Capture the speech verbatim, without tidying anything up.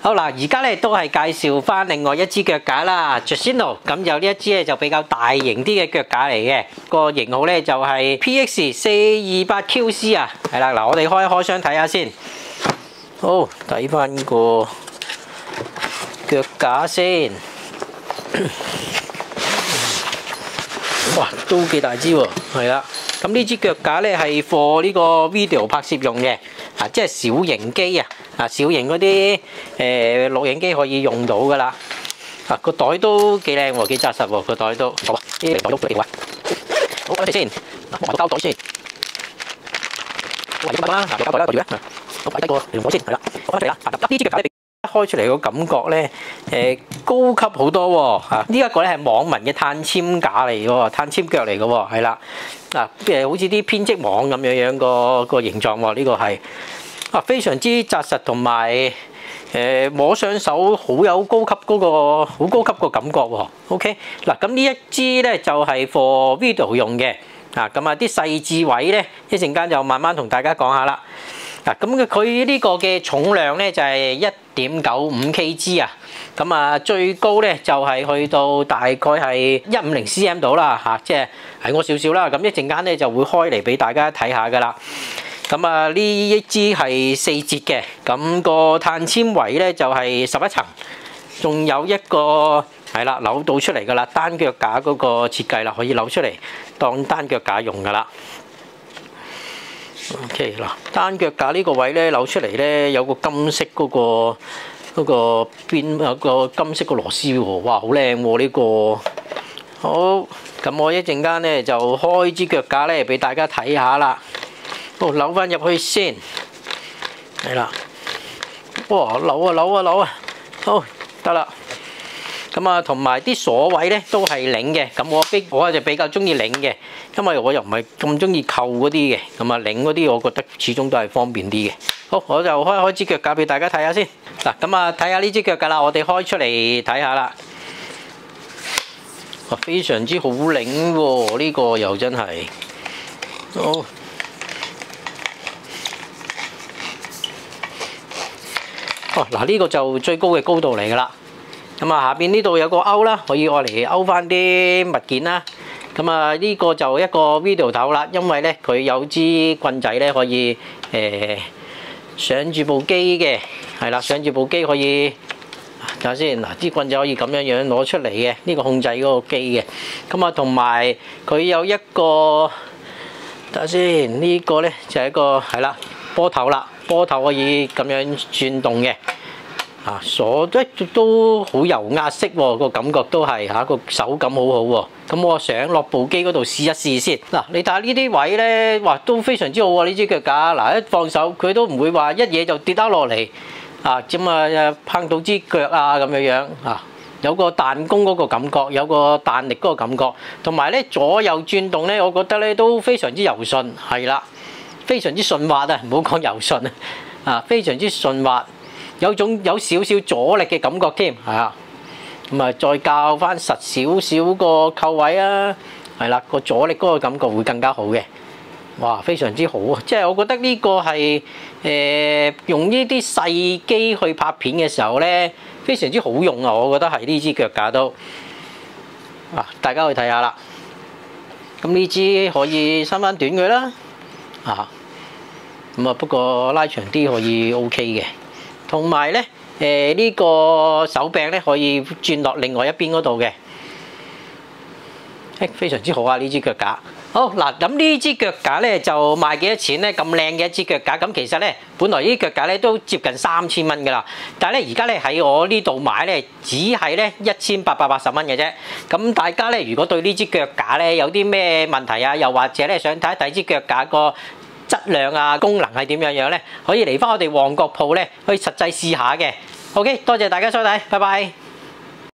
好嗱，而家咧都係介紹翻另外一支腳架啦 ，Justino。咁就呢一支咧就比較大型啲嘅腳架嚟嘅，個型號咧就係 P X 四二八 Q C 啊。係啦，嗱我哋開開箱睇下先。好，睇翻個腳架先。哇，都幾大支喎，係啦。咁呢支腳架咧係 for 呢個 video 拍攝用嘅，啊，即係小型機啊，啊，小型嗰啲誒錄影機可以用到噶啦。啊，個袋都幾靚喎，幾紮實喎，個袋都。好啊，呢個袋都幾好啊。好，攞嚟先，攞個膠袋先。好，咁啦，嗱，膠袋啦，袋住啊。好，擺低個螢火先，係啦，攞翻嚟啦。嗱，呢支腳架咧，開出嚟個感覺咧，誒高級好多喎嚇！呢一個咧係網民嘅碳纖架嚟嘅喎，碳纖腳嚟嘅喎，係啦。嗱，誒好似啲編織網咁樣樣個個形狀喎，呢個係啊非常之紮實同埋誒摸上手好有高級嗰個好高級個感覺喎。OK，嗱咁呢一支咧就係 for video 用嘅啊，咁啊啲細緻位咧一陣間就慢慢同大家講下啦。嗱，咁佢呢個嘅重量咧就係一點九五 kg 啊，咁啊最高咧就係去到大概係一五零 cm 度啦嚇，即係係我少少啦。咁一陣間咧就會開嚟俾大家睇下噶啦。咁啊呢一支係四節嘅，咁個碳纖維咧就係十一層，仲有一個係啦扭到出嚟噶啦，單腳架嗰個設計啦，可以扭出嚟當單腳架用噶啦。OK 嗱，單腳架呢個位咧扭出嚟咧，有個金色嗰個嗰個邊有個金色個螺絲喎，哇好靚喎呢個。好，咁我一陣間咧就開支腳架咧俾大家睇下啦。好，扭翻入去先，係啦。哇，扭啊扭啊扭啊，好得啦。咁啊，同埋啲鎖位咧都係擰嘅，咁我比我就比較中意擰嘅，因為我又唔係咁中意扣嗰啲嘅，咁啊擰嗰啲我覺得始終都係方便啲嘅。好，我就開開支腳架俾大家睇下先。嗱，咁啊睇下呢支腳架啦，我哋開出嚟睇下啦。哇，非常之好擰喎，呢個又真係好。哦，嗱呢個就最高嘅高度嚟㗎啦。咁啊，下邊呢度有個勾啦，可以愛嚟勾翻啲物件啦。咁啊，呢個就一個 video 頭啦，因為咧佢有支棍仔咧可以誒上住部機嘅，係啦，上住部機可以睇下先。嗱，支棍仔可以咁樣樣攞出嚟嘅，呢個控制嗰個機嘅。咁啊，同埋佢有一個睇下先，呢個咧就係一個係啦波頭啦，波頭可以咁樣轉動嘅。啊，鎖都都好油壓式喎，個感覺都係嚇，個手感好好喎。咁我上落部機嗰度試一試先。嗱，你睇下呢啲位咧，哇，都非常之好喎呢支腳架。嗱，一放手佢都唔會話一嘢就跌得落嚟，啊，咁啊碰到支腳啊咁樣樣啊，有個彈弓嗰個感覺，有個彈力嗰個感覺，同埋咧左右轉動咧，我覺得咧都非常之柔順，係啦，非常之順滑啊，唔好講柔順啊，非常之順滑。有種有少少阻力嘅感覺添，係啊，咁啊再校翻實少少個扣位啊，係啦，個阻力嗰個感覺會更加好嘅，哇，非常之好啊！即係我覺得呢個係誒用呢啲細機去拍片嘅時候咧，非常之好用啊！我覺得係呢支腳架都啊，大家去睇下啦。咁呢支可以伸翻短佢啦，啊，咁啊不過拉長啲可以 OK 嘅。同埋咧，誒呢個手柄咧可以轉落另外一邊嗰度嘅，誒非常之好啊！呢支腳架，好嗱，咁呢支腳架咧就賣幾多錢咧？咁靚嘅一支腳架，咁其實咧，本來呢啲腳架咧都接近三千蚊噶啦，但係咧而家咧喺我呢度買咧，只係咧一千八百八十蚊嘅啫。咁大家咧，如果對呢支腳架咧有啲咩問題啊，又或者咧想睇第二支腳架個質量啊，功能係點樣樣咧？可以嚟翻我哋旺角鋪咧，去實際試下嘅。OK，多謝大家收睇，拜拜。